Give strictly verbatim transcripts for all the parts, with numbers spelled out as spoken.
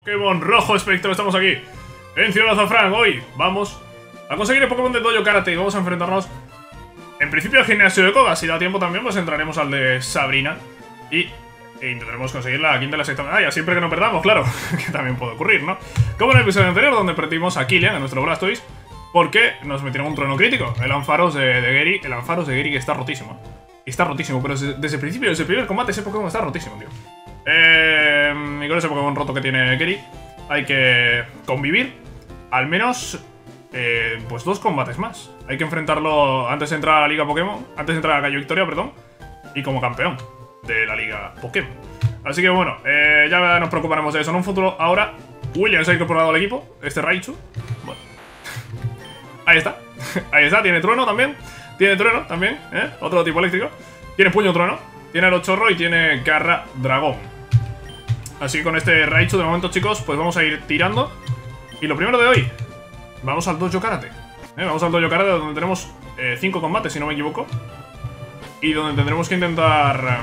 Pokémon Rojo Espectro, estamos aquí en Ciudad Azafrán. Hoy vamos a conseguir el Pokémon de Dojo Karate y vamos a enfrentarnos en principio al gimnasio de Koga. Si da tiempo también pues entraremos al de Sabrina y e intentaremos conseguir la quinta y la sexta medalla, siempre que no perdamos, claro, que también puede ocurrir, ¿no? Como en el episodio anterior donde perdimos a Killian, a nuestro Blastoise, porque nos metieron un trueno crítico. El Ampharos de, de Gary, el Ampharos de Gary que está rotísimo. Está rotísimo, pero desde, desde el principio, desde el primer combate ese Pokémon está rotísimo, tío. Eh, y con ese Pokémon roto que tiene Gary hay que convivir al menos eh, pues dos combates más. Hay que enfrentarlo antes de entrar a la Liga Pokémon, antes de entrar a la Calle Victoria, perdón, y como campeón de la Liga Pokémon. Así que bueno, eh, ya nos preocuparemos de eso en un futuro. Ahora, William se ha incorporado al equipo, este Raichu. Bueno, ahí está, ahí está, tiene trueno también. Tiene trueno también, ¿eh? Otro tipo eléctrico. Tiene puño trueno, tiene aerochorro y tiene garra dragón. Así que con este Raichu de momento, chicos, pues vamos a ir tirando. Y lo primero de hoy, vamos al Dojo Karate, ¿eh? Vamos al Dojo Karate donde tenemos cinco eh, combates, si no me equivoco. Y donde tendremos que intentar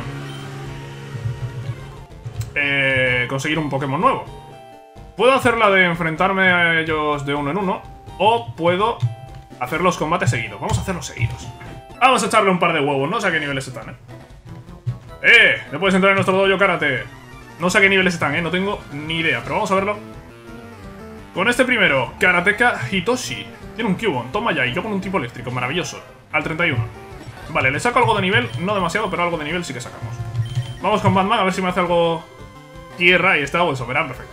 eh, conseguir un Pokémon nuevo. Puedo hacer la de enfrentarme a ellos de uno en uno, o puedo hacer los combates seguidos. Vamos a hacerlos seguidos. Vamos a echarle un par de huevos, no sé a qué niveles están, ¿eh? ¡Eh! No puedes entrar en nuestro Dojo Karate. No sé a qué niveles están, ¿eh? No tengo ni idea, pero vamos a verlo. Con este primero, Karateka Hitoshi. Tiene un Cubone, toma ya, y yo con un tipo eléctrico, maravilloso. Al treinta y uno. Vale, le saco algo de nivel, no demasiado, pero algo de nivel sí que sacamos. Vamos con Batman, a ver si me hace algo tierra y está, pues verán, perfecto.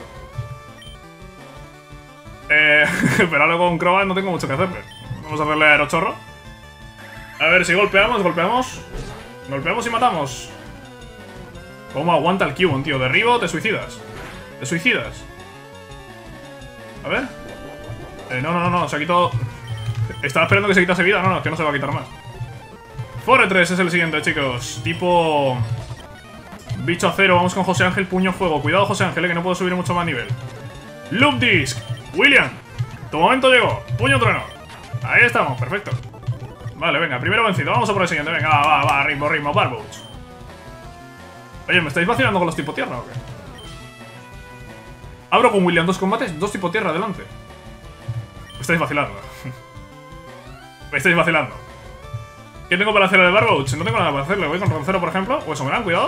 Eh, pero ahora con Crobat no tengo mucho que hacerle. Vamos a hacerle aerochorro. A ver si golpeamos, golpeamos. Golpeamos y matamos. ¿Cómo aguanta el Cubone, tío? Derribo, te suicidas. Te suicidas. A ver. Eh, no, no, no, no, se ha quitado. Estaba esperando que se quitase vida. No, no, es que no se va a quitar más. Fore tres es el siguiente, chicos. Tipo bicho acero. Vamos con José Ángel, puño fuego. Cuidado, José Ángel, eh, que no puedo subir mucho más nivel. Loop Disc. William, tu momento llegó. Puño trueno. Ahí estamos, perfecto. Vale, venga, primero vencido. Vamos a por el siguiente. Venga, va, va, va, ritmo, ritmo, Barboach. Oye, ¿me estáis vacilando con los tipo tierra o qué? Abro con William dos combates, dos tipo tierra, adelante. Me estáis vacilando. Me estáis vacilando. ¿Qué tengo para hacerle de Barboach? No tengo nada para hacerle. Voy con Roncero, por ejemplo. O eso me dan, cuidado.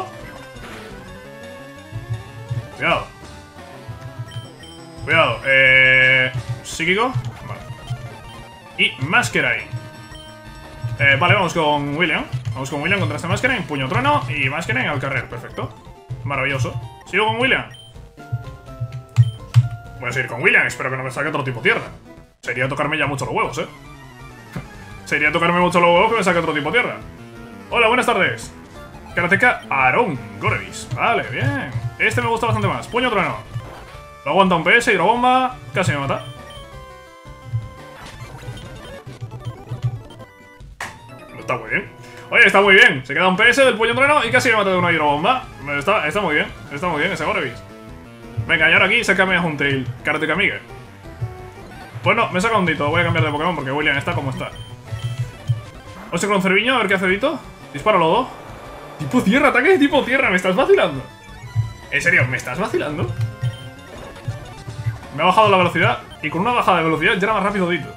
Cuidado. Cuidado. Eh... Psíquico. Vale. Y Masquerain. Eh, vale, vamos con William. Vamos con William contra este Masquerain. Puño trueno y Masquerain al carrer. Perfecto. Maravilloso. Sigo con William. Voy a seguir con William. Espero que no me saque otro tipo tierra. Sería tocarme ya mucho los huevos, eh. Sería tocarme mucho los huevos que me saque otro tipo tierra. Hola, buenas tardes. Karateka Aaron Gorevis. Vale, bien. Este me gusta bastante más. Puño trueno. Lo aguanta un P S, hidrobomba. Casi me mata. Está muy bien. Oye, está muy bien. Se queda un P S del puño trueno y casi me mata de una hidrobomba. Está, está muy bien. Está muy bien ese Gorevis. Venga, y ahora aquí sácame a Huntail. Karateka Miguel. Pues no, me saca un Dito. Voy a cambiar de Pokémon porque William está como está. Hostia, con Cerviño, a ver qué hace Dito. Dispara lodo. Tipo tierra, ataque de tipo tierra. ¿Me estás vacilando? ¿En serio? ¿Me estás vacilando? Me ha bajado la velocidad. Y con una bajada de velocidad ya era más rápido Dito.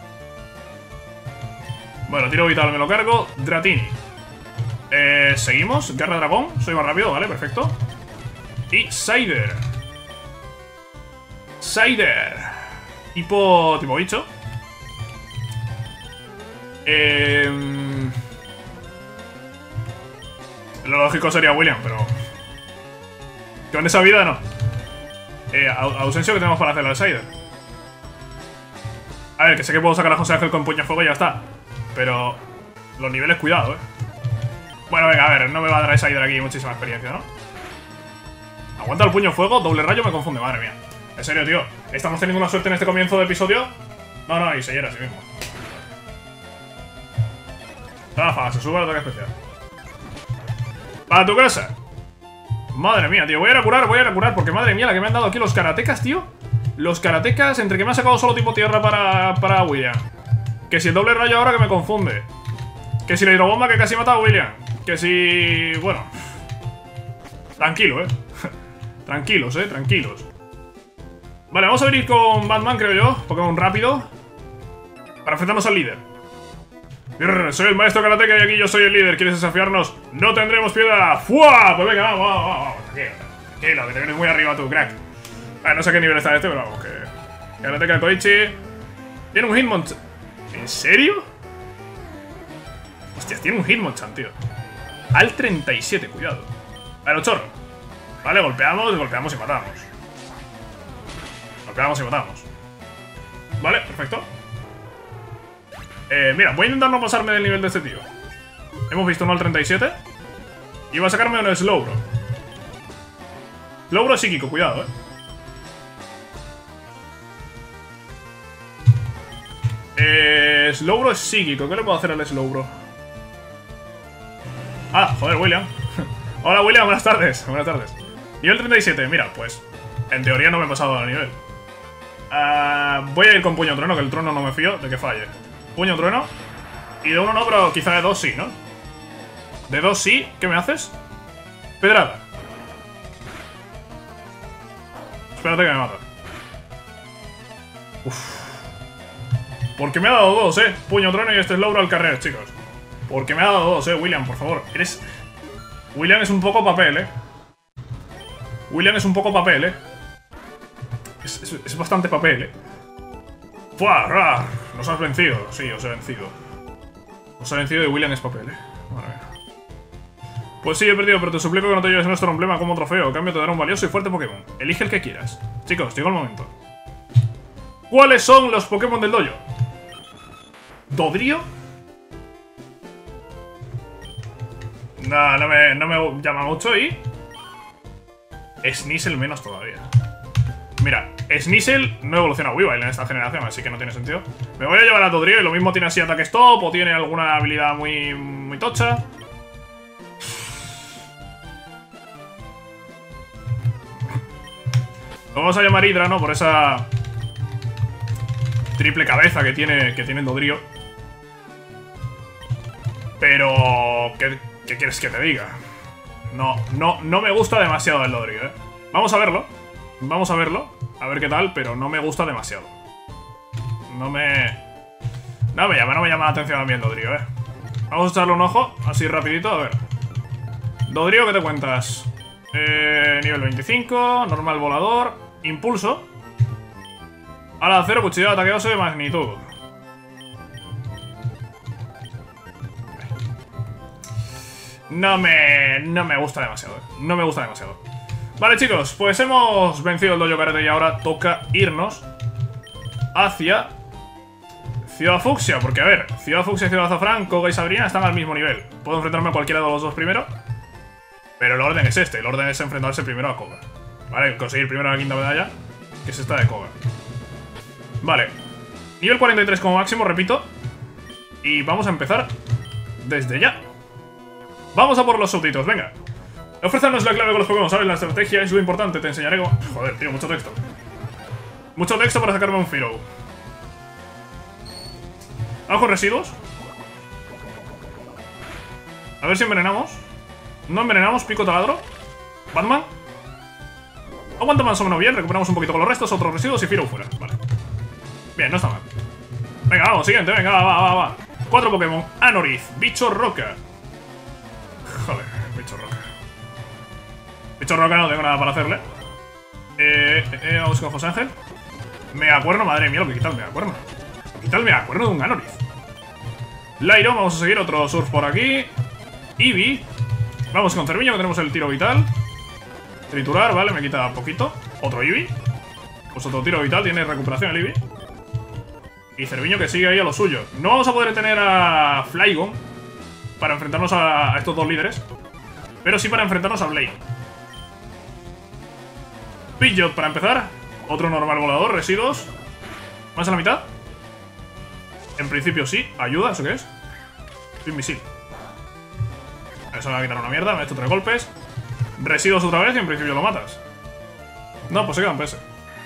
Bueno, tiro vital, me lo cargo. Dratini. Eh, seguimos. Garra dragón. Soy más rápido, vale, perfecto. Y Sider. Sider. Tipo... tipo bicho. Eh... Lo lógico sería William, pero... con esa vida no. Eh, ausencia que tenemos para hacer al Sider. A ver, que sé que puedo sacar a José Ángel con puño fuego y ya está. Pero... los niveles, cuidado, eh. Bueno, venga, a ver, no me va a dar a Sider aquí muchísima experiencia, ¿no? Aguanta el puño fuego, doble rayo me confunde, madre mía. En serio, tío, ¿estamos teniendo una suerte en este comienzo de episodio? No, no, y se hiera a sí mismo. Rafa, se sube al ataque especial. ¡Para tu casa! Madre mía, tío, voy a ir a curar, voy a ir a curar. Porque madre mía, la que me han dado aquí los karatecas, tío. Los karatecas, entre que me ha sacado solo tipo tierra para, para William. Que si el doble rayo ahora que me confunde. Que si la hidrobomba que casi mata a William. Que si... bueno. Tranquilo, eh. Tranquilos, eh, tranquilos. Vale, vamos a venir con Batman, creo yo. Pokémon rápido. Para enfrentarnos al líder. Brr, soy el maestro karateka y aquí yo soy el líder. ¿Quieres desafiarnos? No tendremos piedad. ¡Fua! Pues venga, vamos, vamos, vamos. Tranquilo, tranquilo, que te vienes muy arriba tú, crack. Vale, no sé qué nivel está este, pero vamos, que... Karateka Koichi. Tiene un Hitmonchan. ¿En serio? Hostias, tiene un Hitmonchan, tío. Al treinta y siete, cuidado. Vale, chorro. Vale, golpeamos, golpeamos y matamos. Golpeamos y matamos. Vale, perfecto. Eh, mira, voy a intentar no pasarme del nivel de este tío. Hemos visto uno al treinta y siete. Y va a sacarme un Slowbro. Slowbro psíquico, cuidado, eh. Eh, Slowbro es psíquico. ¿Qué le puedo hacer al Slowbro? Ah, joder, William. Hola, William, buenas tardes. Buenas tardes. Nivel treinta y siete, mira, pues en teoría no me he pasado al nivel. uh, Voy a ir con Puño Trueno, que el trueno no me fío de que falle. Puño Trueno. Y de uno no, pero quizá de dos sí, ¿no? De dos sí, ¿qué me haces? Pedrada. Espérate que me mata. Uff. Porque me ha dado dos, eh. Puño Trueno y este Slowbro al carrer, chicos. Porque me ha dado dos, eh, William, por favor. Eres... William es un poco papel, eh. William es un poco papel, eh. Es, es, es bastante papel, eh. ¡Fua! ¡Rar! Nos has vencido. Sí, os he vencido. Os he vencido y William es papel, eh. Vale. Pues sí, he perdido, pero te suplico que no te lleves nuestro emblema como trofeo. A cambio te dará un valioso y fuerte Pokémon. Elige el que quieras. Chicos, llegó el momento. ¿Cuáles son los Pokémon del dojo? ¿Dodrio? No, no me, no me llama mucho y... Sneasel menos todavía. Mira, Sneasel no evoluciona a Weavile en esta generación, así que no tiene sentido. Me voy a llevar a Dodrio y lo mismo tiene así ataque stop o tiene alguna habilidad muy, muy tocha. Lo vamos a llamar Hydra, ¿no? Por esa triple cabeza que tiene, que tiene el Dodrio. Pero... ¿qué, ¿Qué quieres que te diga? No, no, no me gusta demasiado el Dodrio, ¿eh? Vamos a verlo. Vamos a verlo. A ver qué tal, pero no me gusta demasiado. No me... No me llama, no me llama la atención a mí el Dodrio, ¿eh? Vamos a echarle un ojo, así rapidito, a ver. Dodrio, ¿qué te cuentas? Eh, nivel veinticinco, normal volador, impulso. Ala cero, cuchillo de ataque oso de magnitud. No me... no me gusta demasiado, ¿eh? No me gusta demasiado. Vale, chicos, pues hemos vencido el dojo karate y ahora toca irnos hacia Ciudad Fucsia, porque a ver, Ciudad Fucsia y Ciudad Azafrán, Koga y Sabrina están al mismo nivel. Puedo enfrentarme a cualquiera de los dos primero, pero el orden es este, el orden es enfrentarse primero a Koga. Vale, conseguir primero la quinta medalla, que es esta de Koga. Vale, nivel cuarenta y tres como máximo, repito. Y vamos a empezar desde ya. Vamos a por los súbditos, venga. Ofrézanos la clave con los Pokémon, ¿sabes? La estrategia es lo importante, te enseñaré cómo... Joder, tío, mucho texto. Mucho texto para sacarme un Fearow. Vamos con residuos. A ver si envenenamos. No envenenamos, pico taladro. Batman. Aguanta más o menos bien, recuperamos un poquito con los restos, otros residuos y Fearow fuera. Vale. Bien, no está mal. Venga, vamos, siguiente, venga, va, va, va, va. Cuatro Pokémon. Anorith, bicho roca. Joder, bicho roca. Bicho roca no tengo nada para hacerle. Eh, eh, vamos con José Ángel. Megacuerno, madre mía, lo que quita el Megacuerno. Quita el Megacuerno de un Anorith. Lyron, vamos a seguir otro Surf por aquí. Eevee. Vamos con Cerviño, que tenemos el tiro vital. Triturar, vale, me quita poquito. Otro Eevee. Pues otro tiro vital, tiene recuperación el Eevee. Y Cerviño que sigue ahí a lo suyo. No vamos a poder tener a Flygon para enfrentarnos a, a estos dos líderes, pero sí para enfrentarnos a Blaine. Pidgeot para empezar. Otro normal volador, residuos. ¿Más a la mitad? En principio sí, ayuda, ¿eso qué es? Spin Misil. Eso me va a quitar una mierda, me ha hecho tres golpes. Residuos otra vez y en principio lo matas. No, pues se queda un P S.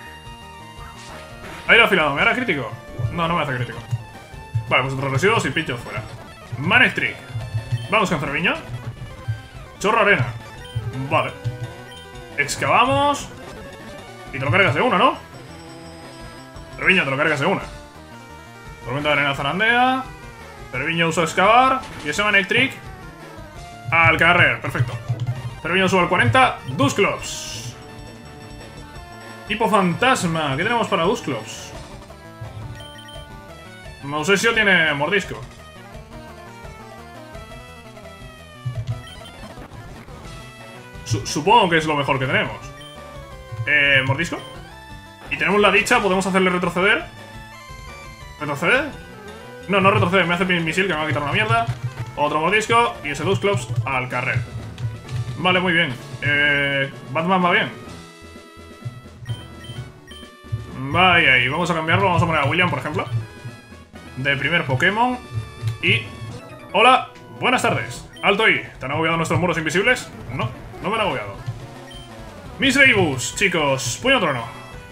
Aire afilado, ¿me hará crítico? No, no me hace crítico. Vale, pues otros residuos y Pidgeot fuera. Manectric. Vamos con Cerviño. Chorro arena. Vale. Excavamos. Y te lo cargas de uno, ¿no? Treviño, te lo cargas de una. Tormenta de arena zarandea. Treviño usa excavar. Y ese Manectric al carrer, perfecto. Treviño sube al cuarenta. Dusclops. Tipo fantasma. ¿Qué tenemos para Dusclops? Mausesio tiene mordisco. Su supongo que es lo mejor que tenemos. Eh, mordisco. Y tenemos la dicha, podemos hacerle retroceder. ¿Retroceder? No, no retroceder, me hace misil que me va a quitar una mierda. Otro mordisco y ese Dusclops al carrer. Vale, muy bien. Eh, Batman va bien. Vaya, y vamos a cambiarlo, vamos a poner a William, por ejemplo. De primer Pokémon. Y... hola, buenas tardes. Alto ahí, ¿te han agobiado nuestros muros invisibles? No, no me han agobiado. Misdreavus, chicos, puño trono.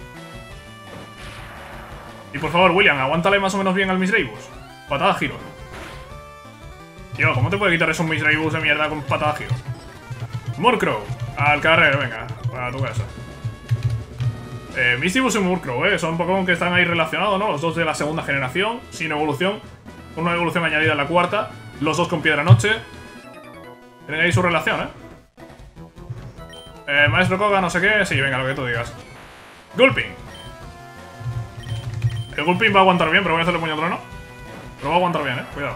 Y por favor, William, aguántale más o menos bien al Misdreavus. Patada giro. Tío, ¿cómo te puede quitar esos Misdreavus de mierda con patada giro? Murkrow, al carrer, venga, para tu casa. Eh, Misdreavus y Murkrow, eh, son Pokémon que están ahí relacionados, ¿no? Los dos de la segunda generación, sin evolución. Con una evolución añadida en la cuarta. Los dos con Piedra Noche. Tienen ahí su relación, ¿eh? Eh, Maestro Koga, no sé qué. Sí, venga, lo que tú digas. Gulping. El Gulping va a aguantar bien, pero voy a hacerle puño trono. Pero va a aguantar bien, eh. Cuidado.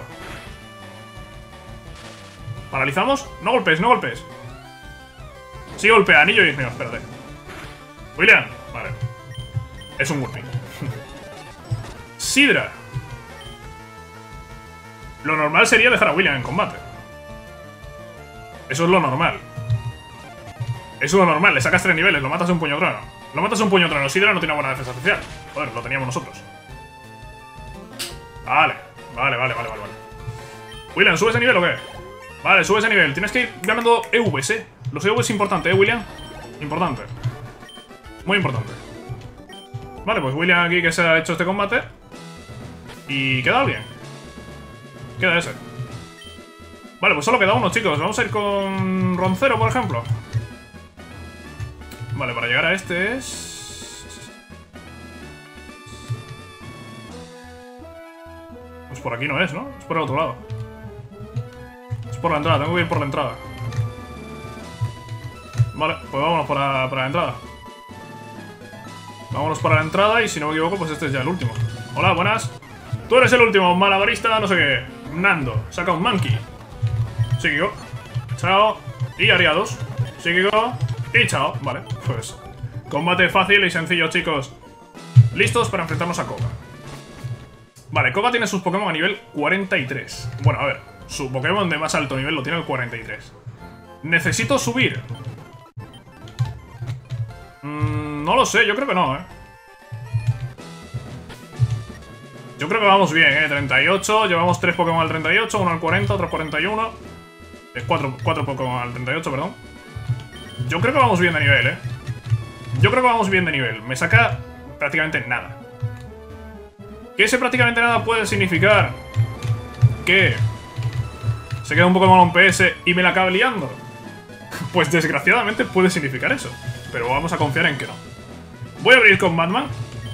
¿Paralizamos? No golpes, no golpes. Sí golpea, anillo y mío, espérate. William. Vale. Es un Gulping. Sidra. Lo normal sería dejar a William en combate. Eso es lo normal. Eso es lo normal, le sacas tres niveles, lo matas de un puño trono. Lo matas de un puño trono, Sidra no tiene buena defensa especial. Joder, lo teníamos nosotros. Vale, vale, vale, vale, vale, vale. William, ¿subes de nivel o qué? Vale, subes de nivel, tienes que ir ganando E Vs, eh. Los E Vs es importante, eh, William. Importante. Muy importante. Vale, pues William aquí que se ha hecho este combate. Y queda alguien. Queda ese. Vale, pues solo queda uno, chicos. Vamos a ir con Roncero, por ejemplo. Vale, para llegar a este es... pues por aquí no es, ¿no? Es por el otro lado. Es por la entrada, tengo que ir por la entrada. Vale, pues vámonos para, para la entrada. Vámonos para la entrada y si no me equivoco, pues este es ya el último. Hola, buenas. Tú eres el último, malabarista, no sé qué. Nando, saca un Monkey. Psíquico. Chao. Y Ariados. Psíquico. Y chao. Vale, pues combate fácil y sencillo, chicos. Listos para enfrentarnos a Koga. Vale, Koga tiene sus Pokémon a nivel cuarenta y tres. Bueno, a ver, su Pokémon de más alto nivel lo tiene el cuarenta y tres. Necesito subir. Mm, no lo sé, yo creo que no, eh. Yo creo que vamos bien, eh. treinta y ocho, llevamos tres Pokémon al treinta y ocho, uno al cuarenta, otro al cuarenta y uno. Eh, cuatro, cuatro Pokémon al treinta y ocho, perdón. Yo creo que vamos bien de nivel, eh. Yo creo que vamos bien de nivel. Me saca prácticamente nada. Que ese prácticamente nada puede significar que se queda un Pokémon a un P S y me la acaba liando. Pues desgraciadamente puede significar eso. Pero vamos a confiar en que no. Voy a abrir con Batman.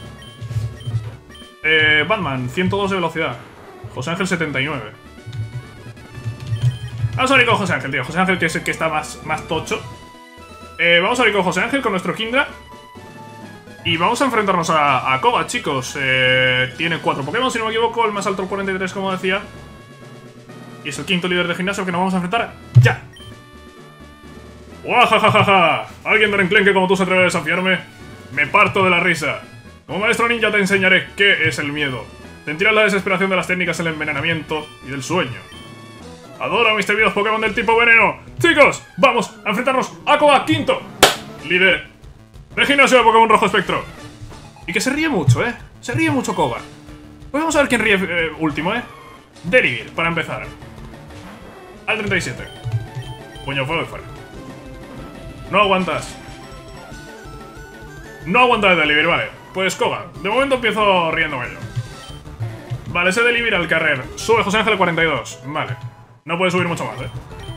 Eh, Batman, ciento dos de velocidad. José Ángel, setenta y nueve. Vamos a abrir con José Ángel, tío. José Ángel que es el que está más, más tocho. Eh, vamos a abrir con José Ángel, con nuestro Kindra. Y vamos a enfrentarnos a, a Koga, chicos. Eh, tiene cuatro Pokémon, si no me equivoco. El más alto, el cuarenta y tres, como decía. Y es el quinto líder de gimnasio que nos vamos a enfrentar ya. ¡Guajajajaja! ¿Alguien de Renclenque como tú se atreve a desafiarme? Me parto de la risa. Como maestro ninja te enseñaré qué es el miedo. Sentirás la desesperación de las técnicas del envenenamiento y del sueño. Adoro a mis temidos Pokémon del tipo veneno. Chicos, vamos a enfrentarnos a Koga, quinto líder de gimnasio de Pokémon Rojo Espectro. Y que se ríe mucho, eh. Se ríe mucho Koga. Pues vamos a ver quién ríe eh, último, eh. Delibir, para empezar. Al treinta y siete. Puño fuego y fuera. No aguantas. No aguantas Delibir, vale. Pues Koga, de momento empiezo riéndome yo. Vale, ese Delibir al carrer. Sube José Ángel cuarenta y dos. Vale. No puede subir mucho más, eh.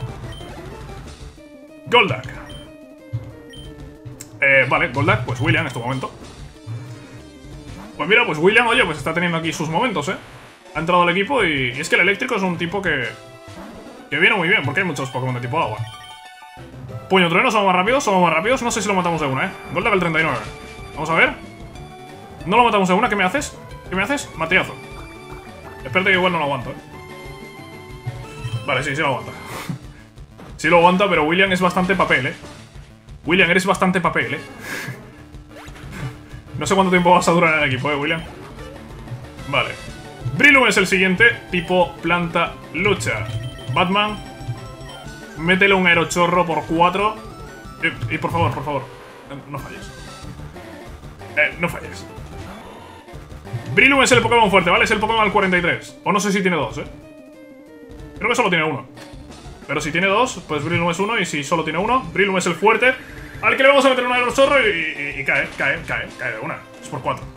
Goldak. Eh, vale, Goldak, pues William en este momento. Pues mira, pues William, oye, pues está teniendo aquí sus momentos, ¿eh? Ha entrado al equipo y, y es que el eléctrico es un tipo que... Que viene muy bien, porque hay muchos Pokémon de tipo agua. Puño trueno, somos más rápidos, somos más rápidos. No sé si lo matamos de una, ¿eh? Gol level treinta y nueve. Vamos a ver. No lo matamos de una, ¿qué me haces? ¿Qué me haces? Matillazo. Espérate que igual no lo aguanto, ¿eh? Vale, sí, sí lo aguanta. Sí lo aguanta, pero William es bastante papel, ¿eh? William, eres bastante papel, ¿eh? No sé cuánto tiempo vas a durar en el equipo, ¿eh, William? Vale. Breloom es el siguiente, tipo planta lucha. Batman, métele un aerochorro por cuatro. Y, y por favor, por favor, no falles. Eh, no falles. Breloom es el Pokémon fuerte, ¿vale? Es el Pokémon al cuarenta y tres. O no sé si tiene dos, ¿eh? Creo que solo tiene uno. Pero si tiene dos, pues Breloom es uno. Y si solo tiene uno, Breloom es el fuerte, al que le vamos a meter un aerochorro y, y, y cae, cae, cae, cae de una. Es por cuatro.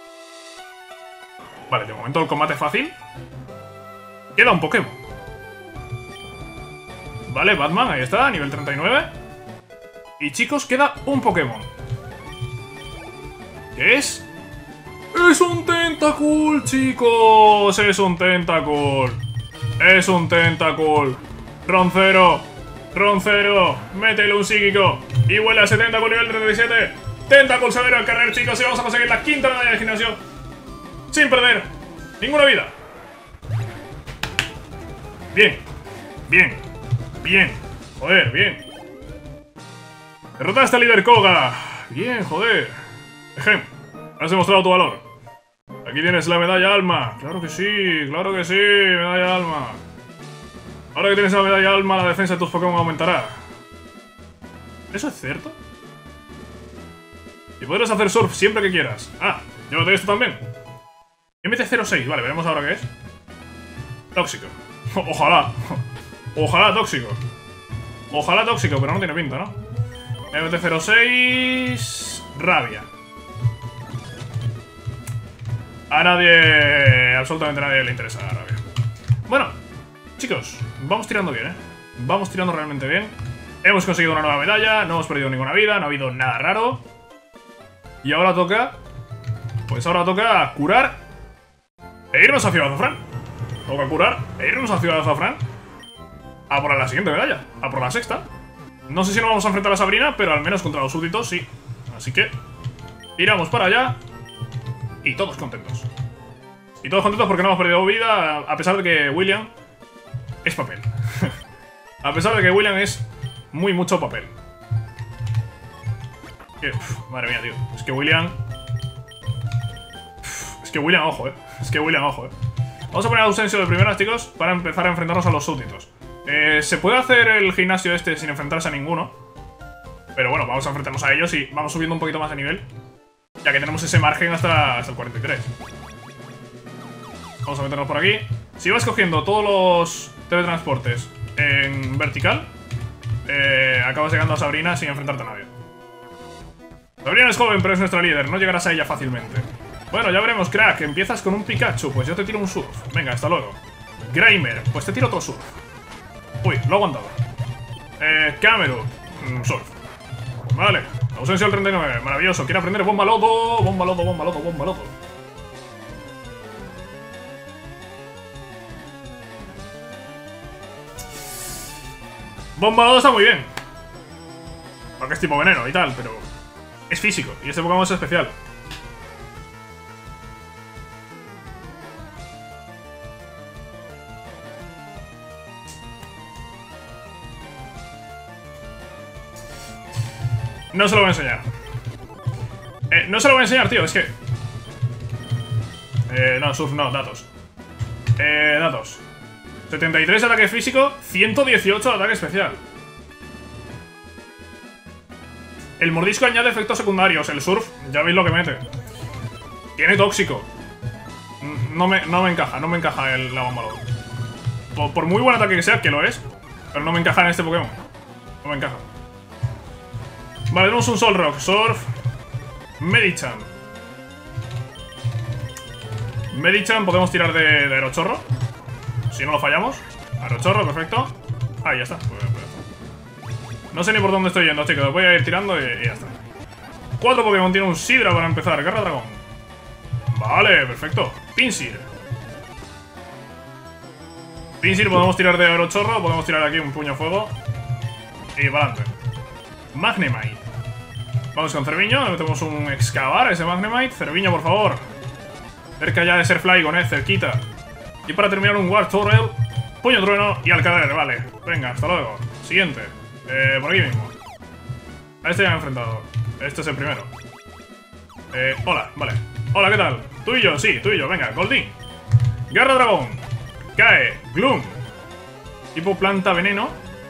Vale, de momento el combate es fácil. Queda un Pokémon. Vale, Batman, ahí está, nivel treinta y nueve. Y chicos, queda un Pokémon. ¿Qué es? ¡Es un Tentacool, chicos! ¡Es un Tentacool! ¡Es un Tentacool! ¡Roncero! ¡Roncero! ¡Métele un psíquico! Y vuela a ese Tentacool nivel treinta y siete. Tentacool severo al carrer, chicos. Y vamos a conseguir la quinta medalla de gimnasio sin perder ninguna vida. Bien. Bien. Bien. Joder, bien. Derrotaste al líder Koga. Bien, joder. Ejem, has demostrado tu valor. Aquí tienes la medalla alma. Claro que sí, claro que sí, medalla alma. Ahora que tienes la medalla alma, la defensa de tus Pokémon aumentará. ¿Eso es cierto? Y podrás hacer surf siempre que quieras. Ah, llévate esto también. M T cero seis, vale, veremos ahora qué es. Tóxico. Ojalá. Ojalá tóxico. Ojalá tóxico, pero no tiene pinta, ¿no? M T cero seis... Rabia. A nadie... Absolutamente a nadie le interesa la rabia. Bueno, chicos, vamos tirando bien, ¿eh? Vamos tirando realmente bien. Hemos conseguido una nueva medalla, no hemos perdido ninguna vida, no ha habido nada raro. Y ahora toca... Pues ahora toca curar e irnos a Ciudad Azafrán. Toca curar e irnos a Ciudad Azafrán a por la siguiente medalla, a por la sexta. No sé si nos vamos a enfrentar a Sabrina, pero al menos contra los súbditos sí. Así que tiramos para allá y todos contentos. Y todos contentos porque no hemos perdido vida, a pesar de que William es papel. A pesar de que William es muy mucho papel. Que, uf, madre mía, tío. Es que William... Uf, es que William, ojo, eh. Es que William, ojo, eh. Vamos a poner a Ausensio de primeras, chicos, para empezar a enfrentarnos a los súbditos. Eh, se puede hacer el gimnasio este sin enfrentarse a ninguno. Pero bueno, vamos a enfrentarnos a ellos y vamos subiendo un poquito más de nivel, ya que tenemos ese margen hasta, hasta el cuarenta y tres. Vamos a meternos por aquí. Si vas cogiendo todos los teletransportes en vertical, eh, acabas llegando a Sabrina sin enfrentarte a nadie. Sabrina es joven, pero es nuestra líder. No llegarás a ella fácilmente. Bueno, ya veremos, crack. Empiezas con un Pikachu, pues yo te tiro un surf. Venga, hasta luego. Grimer, pues te tiro otro surf. Uy, lo he aguantado. Eh, Cameru, mm, surf. Vale, ausencia del treinta y nueve, maravilloso. Quiere aprender bomba lodo, bomba lodo, bomba lodo, bomba lodo. Bomba lodo está muy bien, porque es tipo veneno y tal, pero es físico y este Pokémon es especial. No se lo voy a enseñar. Eh, no se lo voy a enseñar, tío, es que... Eh, no, surf, no, datos. Eh, datos. setenta y tres de ataque físico, ciento dieciocho de ataque especial. El mordisco añade efectos secundarios. El surf, ya veis lo que mete. Tiene tóxico. No me, no me encaja, no me encaja el, la bomba lodo. Por, por muy buen ataque que sea, que lo es, pero no me encaja en este Pokémon. No me encaja. Vale, tenemos un Solrock, Surf, Medicham. Medicham podemos tirar de, de aerochorro. Si no lo fallamos. Aerochorro, perfecto. Ah, ya está. No sé ni por dónde estoy yendo, chicos. Voy a ir tirando y, y ya está. Cuatro Pokémon, tiene un Sidra para empezar. Garra Dragón. Vale, perfecto. Pinsir. Pinsir, podemos tirar de aerochorro, podemos tirar aquí un puño fuego. Y para adelante. Magnemite. Vamos con Cerviño, le metemos un excavar a ese Magnemite. Cerviño, por favor. Cerca ya de ser Flygon, eh, cerquita. Y para terminar un War Turtle, puño trueno y al caer, vale. Venga, hasta luego. Siguiente. Eh, por aquí mismo. A este ya me he enfrentado. Este es el primero. Eh, hola, vale. Hola, ¿qué tal? Tú y yo, sí, tú y yo, venga, Goldin. Garra dragón. Cae, Gloom. Tipo planta veneno.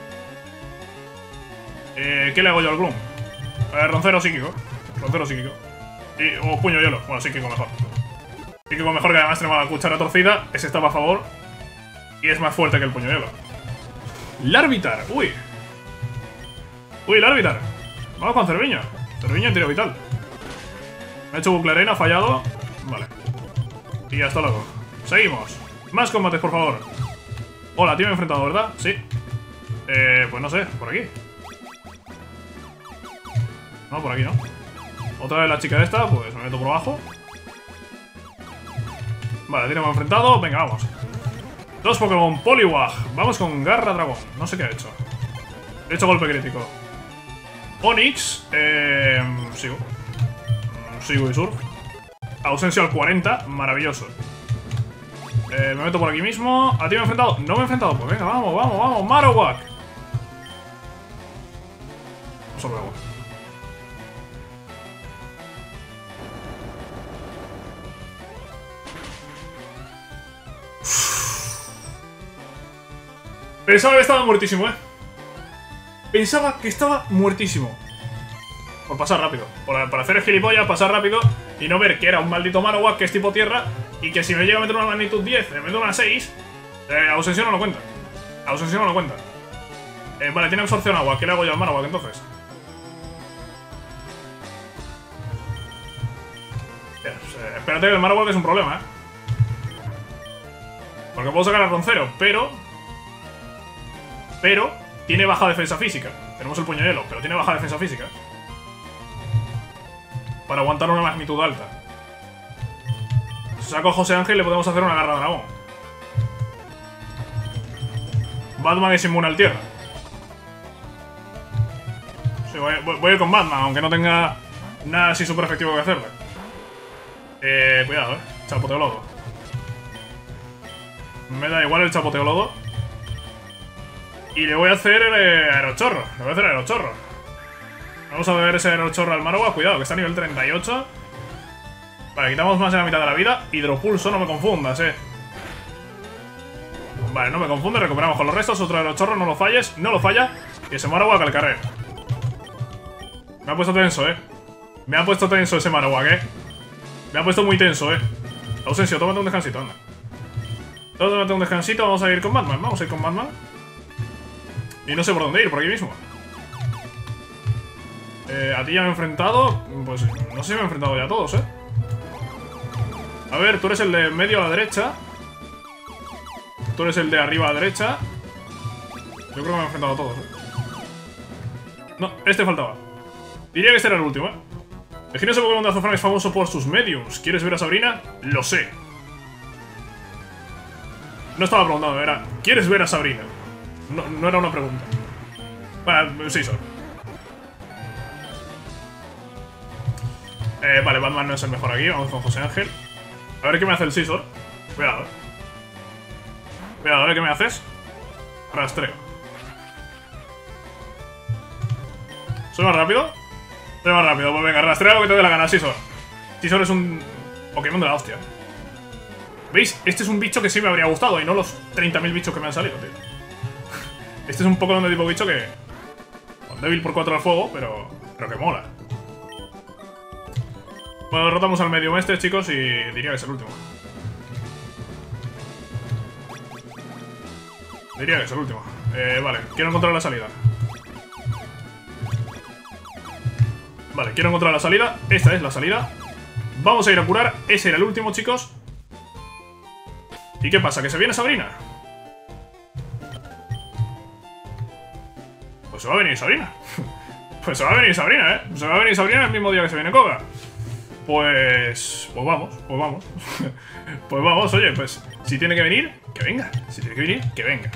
Eh, ¿qué le hago yo al Gloom? Eh, roncero psíquico. Roncero psíquico. Y, o puño hielo. Bueno, psíquico mejor. Psíquico mejor, que además tenemos la cuchara torcida. Ese está a favor. Y es más fuerte que el puño hielo. Larvitar. Uy. Uy, Larvitar. Vamos con Cerviño. Cerviño en tiro vital. Me ha hecho bucle arena, fallado. Vale. Y hasta luego. Seguimos. Más combates, por favor. Hola, tío, me he enfrentado, ¿verdad? Sí. Eh, pues no sé, por aquí. No, por aquí no. Otra vez la chica esta, pues me meto por abajo. Vale, tiene más enfrentado. Venga, vamos. Dos Pokémon Poliwag. Vamos con Garra Dragón. No sé qué ha hecho. He hecho golpe crítico. Onix. Eh, sigo. Sigo y Surf. Ausencia al cuarenta. Maravilloso. Eh, me meto por aquí mismo. ¿A ti me he enfrentado? No me he enfrentado. Pues venga, vamos, vamos, vamos. Marowak. Vamos a luego. Pensaba que estaba muertísimo, eh. Pensaba que estaba muertísimo. Por pasar rápido. Por, por hacer el gilipollas, pasar rápido. Y no ver que era un maldito Marowak que es tipo tierra. Y que si me llega a meter una magnitud diez, me meto una seis. Eh, Ausención no lo cuenta. Ausención no lo cuenta. Eh, vale, tiene absorción agua. ¿Qué le hago yo al Marowak entonces? Eh, espérate, que el Marowak es un problema, eh. Porque puedo sacar a Roncero, pero... Pero tiene baja defensa física. Tenemos el puño hielo, pero tiene baja defensa física. Para aguantar una magnitud alta. Si saco a José Ángel, le podemos hacer una garra dragón. Batman es inmune al tierra. Sí, voy, voy, voy a ir con Batman, aunque no tenga nada así súper efectivo que hacerle. Eh, cuidado, eh. Chapoteo lodo. Me da igual el chapoteo lodo. Y le voy a hacer eh, aerochorro. Le voy a hacer aerochorro. Vamos a ver ese aerochorro al Marowak. Cuidado, que está a nivel treinta y ocho. Vale, quitamos más de la mitad de la vida. Hidropulso, no me confundas, eh. Vale, no me confunde. Recuperamos con los restos. Otro aerochorro, no lo falles. No lo falla. Y ese Marowak al carrer. Me ha puesto tenso, eh. Me ha puesto tenso ese Marowak, eh. Me ha puesto muy tenso, eh. Ausencio, tómate un descansito, anda. Tómate un descansito. Vamos a ir con Batman. Vamos a ir con Batman. Y no sé por dónde ir, por aquí mismo. Eh, a ti ya me he enfrentado. Pues no sé si me he enfrentado ya a todos, eh. A ver, tú eres el de medio a la derecha. Tú eres el de arriba a la derecha. Yo creo que me he enfrentado a todos, eh. No, este faltaba. Diría que este era el último, eh. El gimnasio Pokémon de Azufrán es famoso por sus mediums. ¿Quieres ver a Sabrina? Lo sé. No estaba preguntando, era ¿quieres ver a Sabrina? No, no era una pregunta. Bueno, sí, solo. Eh, vale, Batman no es el mejor aquí. Vamos con José Ángel. A ver qué me hace el Scizor. Cuidado. Cuidado, a ver qué me haces. Rastreo. ¿Soy más rápido? Soy más rápido. Pues venga, rastreo lo que te dé la gana, Scizor. Scizor es un Pokémon de la hostia. ¿Veis? Este es un bicho que sí me habría gustado y no los treinta mil bichos que me han salido, tío. Este es un Pokémon de tipo bicho que... Bueno, débil por cuatro al fuego, pero... Pero que mola. Bueno, derrotamos al medium este, chicos, y diría que es el último. Diría que es el último. Eh, vale, quiero encontrar la salida. Vale, quiero encontrar la salida. Esta es la salida. Vamos a ir a curar. Ese era el último, chicos. ¿Y qué pasa? ¿Que se viene Sabrina? Pues se va a venir Sabrina. Pues se va a venir Sabrina, ¿eh? Se va a venir Sabrina el mismo día que se viene Koga. Pues... Pues vamos, pues vamos. Pues vamos, oye, pues... Si tiene que venir, que venga. Si tiene que venir, que venga.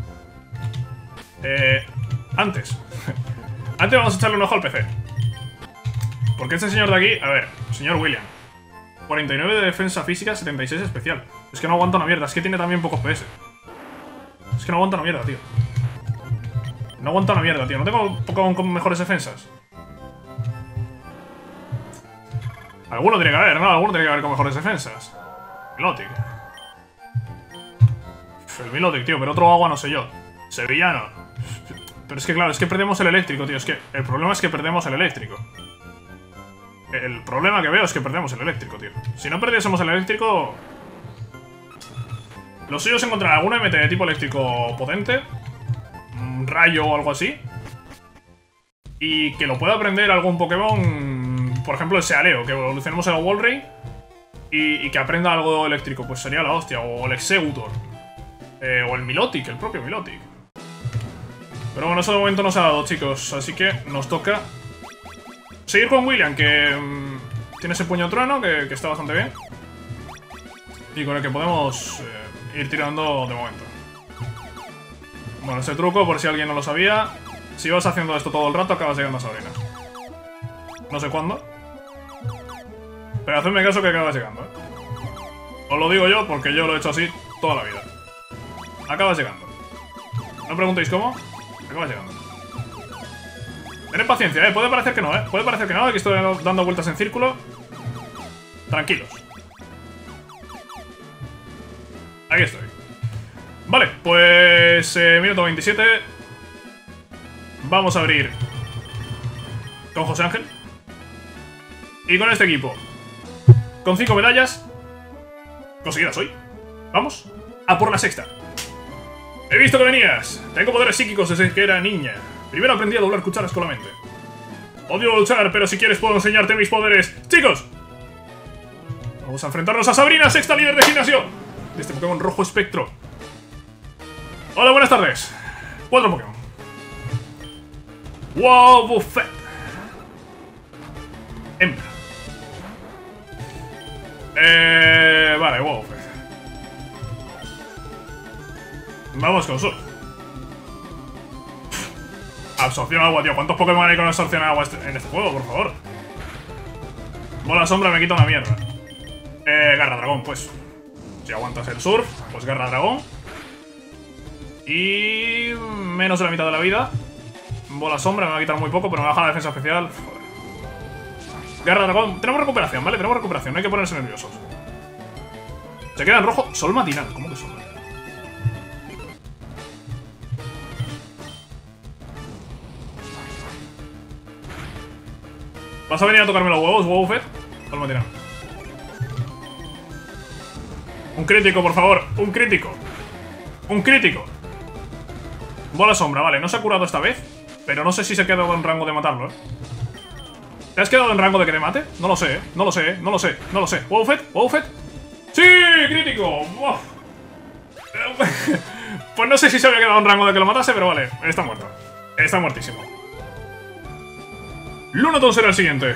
Eh... Antes. Antes vamos a echarle un ojo al P C. Porque este señor de aquí... A ver, señor William. cuarenta y nueve de defensa física, setenta y seis especial. Es que no aguanta una mierda, es que tiene también pocos P S. Es que no aguanta una mierda, tío. No aguanta una mierda, tío. No tengo Pokémon con mejores defensas. Alguno tiene que haber, ¿no? Alguno tiene que haber con mejores defensas. Milotic. El Milotic, tío, pero otro agua no sé yo. Sevillano. Pero es que claro, es que perdemos el eléctrico, tío. Es que el problema es que perdemos el eléctrico. El problema que veo es que perdemos el eléctrico, tío. Si no perdiésemos el eléctrico... Lo suyo es encontrar alguna M T de tipo eléctrico potente. Un rayo o algo así. Y que lo pueda aprender algún Pokémon. Por ejemplo el Sealeo, que evolucionemos el Walrein y, y que aprenda algo eléctrico. Pues sería la hostia. O el Executor. Eh, o el Milotic, el propio Milotic. Pero bueno, eso de momento no se ha dado, chicos. Así que nos toca seguir con William, que mmm, tiene ese puño trueno, que, que está bastante bien. Y con el que podemos eh, ir tirando de momento. Bueno, ese truco, por si alguien no lo sabía. Si vas haciendo esto todo el rato, acabas llegando a Sabrina. No sé cuándo. Pero hacedme caso que acabas llegando, ¿eh? Os lo digo yo, porque yo lo he hecho así toda la vida. Acabas llegando. No preguntéis cómo. Acabas llegando. Tened paciencia, eh. Puede parecer que no, eh. Puede parecer que no, que estoy dando vueltas en círculo. Tranquilos. Aquí estoy. Vale, pues... Eh, minuto veintisiete. Vamos a abrir con José Ángel. Y con este equipo. Con cinco medallas conseguidas hoy. Vamos a por la sexta. He visto que venías. Tengo poderes psíquicos desde que era niña. Primero aprendí a doblar cucharas con la mente. Odio luchar, pero si quieres puedo enseñarte mis poderes. ¡Chicos! Vamos a enfrentarnos a Sabrina, sexta líder de gimnasio de este Pokémon rojo espectro. Hola, buenas tardes. Cuatro Pokémon. Wow, Buffet. Hembra. Eh... Vale, wow, Buffet. Vamos con Surf. Absorción agua, tío. ¿Cuántos Pokémon hay con absorción agua en este juego, por favor? Bola sombra me quita una mierda. Eh, Garra dragón, pues. Si aguantas el surf, pues garra dragón. Y... menos de la mitad de la vida. Bola sombra me va a quitar muy poco, pero me baja la defensa especial. Joder. Garra dragón. Tenemos recuperación, ¿vale? Tenemos recuperación, no hay que ponerse nerviosos. Se queda en rojo. Sol matinal. ¿Cómo que sol matinal? ¿Vas a venir a tocarme los huevos, Wowfet? Sol matinal. Un crítico, por favor. Un crítico. Un crítico. Bola sombra, vale. No se ha curado esta vez, pero no sé si se ha quedado en rango de matarlo, ¿eh? ¿Te has quedado en rango de que te mate? No lo sé, ¿eh? No lo sé, ¿eh? No lo sé, no lo sé. ¿Wowfet? ¿Wowfet? ¡Sí! ¡Crítico! ¡Uf! Pues no sé si se había quedado en rango de que lo matase, pero vale. Está muerto. Está muertísimo. Lunaton será el siguiente.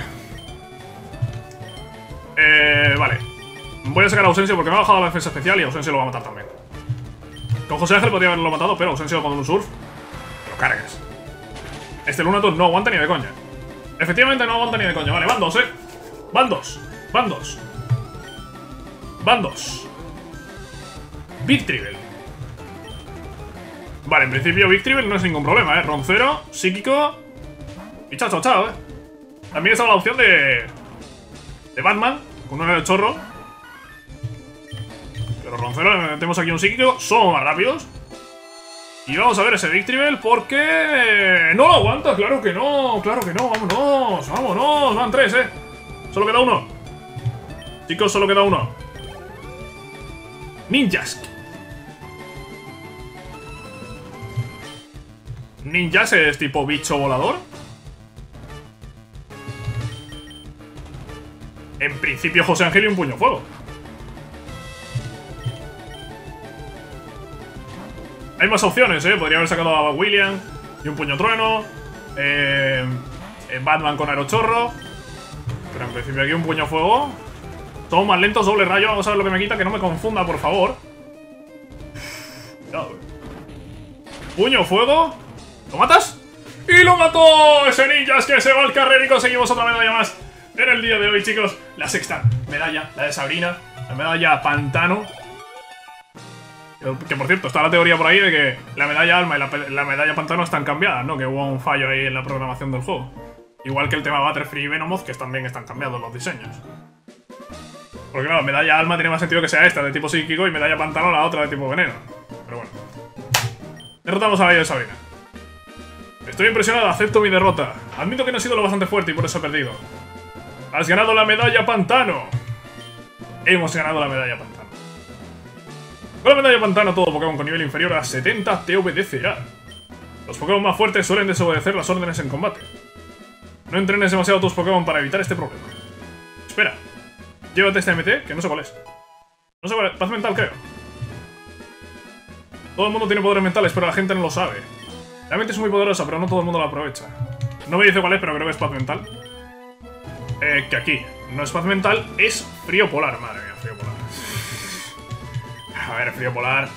Eh... Vale. Voy a sacar a Ausensio porque me ha bajado la defensa especial y Ausensio lo va a matar también. Con José Ángel podría haberlo matado, pero Ausensio con un surf lo cargas. Este Lunaton no aguanta ni de coña. Efectivamente no aguanta ni de coña. Vale, van dos, eh. Van dos. Van dos. Van dos. Victreebel. Vale, en principio Victreebel no es ningún problema, eh. Roncero, psíquico y chao, chao, chao, eh. También está la opción de... de Batman, con un chorro. Pero Roncero, le metemos aquí un psíquico. Somos más rápidos. Y vamos a ver ese Victreebel porque... ¡no lo aguanta! ¡Claro que no! ¡Claro que no! ¡Vámonos! ¡Vámonos! Van tres, eh. Solo queda uno. Chicos, solo queda uno. Ninjask. Ninjas es tipo bicho volador. En principio José Ángel y un puño fuego. Hay más opciones, eh. Podría haber sacado a William y un puño trueno. Eh, Batman con aerochorro. Pero en principio aquí un puño fuego. Todos más lentos, doble rayo. Vamos a ver lo que me quita, que no me confunda, por favor. Cuidado. Puño fuego. ¿Lo matas? ¡Y lo mató! Ese ninja es que se va al carril y conseguimos otra medalla más en el día de hoy, chicos. La sexta medalla, la de Sabrina. La medalla Pantano. Que por cierto, está la teoría por ahí de que la medalla Alma y la, la medalla Pantano están cambiadas, ¿no? Que hubo un fallo ahí en la programación del juego. Igual que el tema Butterfree y Venomoth, que también están cambiados los diseños. Porque claro, medalla Alma tiene más sentido que sea esta, de tipo psíquico, y medalla Pantano la otra de tipo veneno. Pero bueno. Derrotamos a la de Sabrina. Estoy impresionado, acepto mi derrota. Admito que no he sido lo bastante fuerte y por eso he perdido. Has ganado la medalla Pantano. Hemos ganado la medalla Pantano. Con la medalla Pantano, todo Pokémon con nivel inferior a setenta te obedecerá. Los Pokémon más fuertes suelen desobedecer las órdenes en combate. No entrenes demasiado tus Pokémon para evitar este problema. Espera. Llévate este M T, que no sé cuál es. No sé cuál es. Paz mental, creo. Todo el mundo tiene poderes mentales, pero la gente no lo sabe. La mente es muy poderosa, pero no todo el mundo la aprovecha. No me dice cuál es, pero creo que es paz mental. Eh, que aquí no es paz mental, es frío polar. Madre mía, frío polar. A ver, frío polar.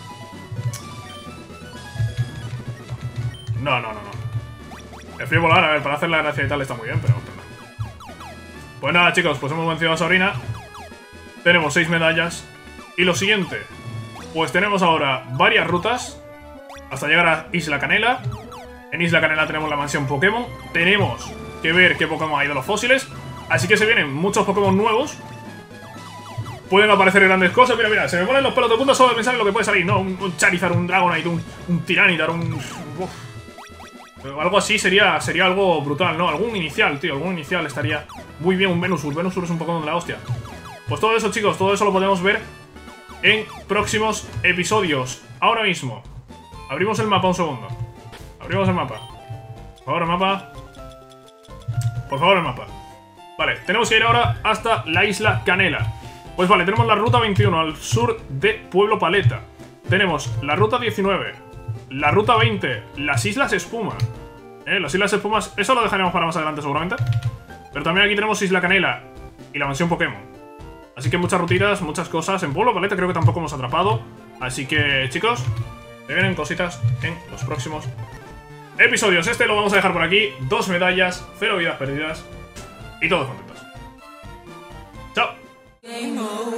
No, no, no, no. El frío polar, a ver, para hacer la gracia y tal está muy bien, pero... pero no. Pues nada, chicos, pues hemos vencido a Sabrina. Tenemos seis medallas. Y lo siguiente, pues tenemos ahora varias rutas hasta llegar a Isla Canela. En Isla Canela tenemos la mansión Pokémon. Tenemos que ver qué Pokémon hay de los fósiles. Así que se vienen muchos Pokémon nuevos. Pueden aparecer grandes cosas. Mira, mira, se me ponen los pelos de punta solo de pensar en lo que puede salir. No, un, un Charizard, un Dragonite, un, un Tyranitar, un... Uf. Algo así sería, sería algo brutal, ¿no? Algún inicial, tío, algún inicial estaría muy bien. Un Venusaur, Venusaur es un Pokémon de la hostia. Pues todo eso, chicos, todo eso lo podemos ver en próximos episodios. Ahora mismo abrimos el mapa un segundo. Abrimos el mapa. Por favor, el mapa. Por favor, el mapa. Vale, tenemos que ir ahora hasta la Isla Canela. Pues vale, tenemos la ruta veintiuno al sur de Pueblo Paleta. Tenemos la ruta diecinueve, la ruta veinte, las Islas Espuma. ¿Eh? Las Islas Espumas, eso lo dejaremos para más adelante seguramente. Pero también aquí tenemos Isla Canela y la mansión Pokémon. Así que muchas rutitas, muchas cosas. En Pueblo Paleta creo que tampoco hemos atrapado. Así que, chicos, se vienen cositas en los próximos episodios. Este lo vamos a dejar por aquí. Dos medallas, cero vidas perdidas y todos contentos. Chao.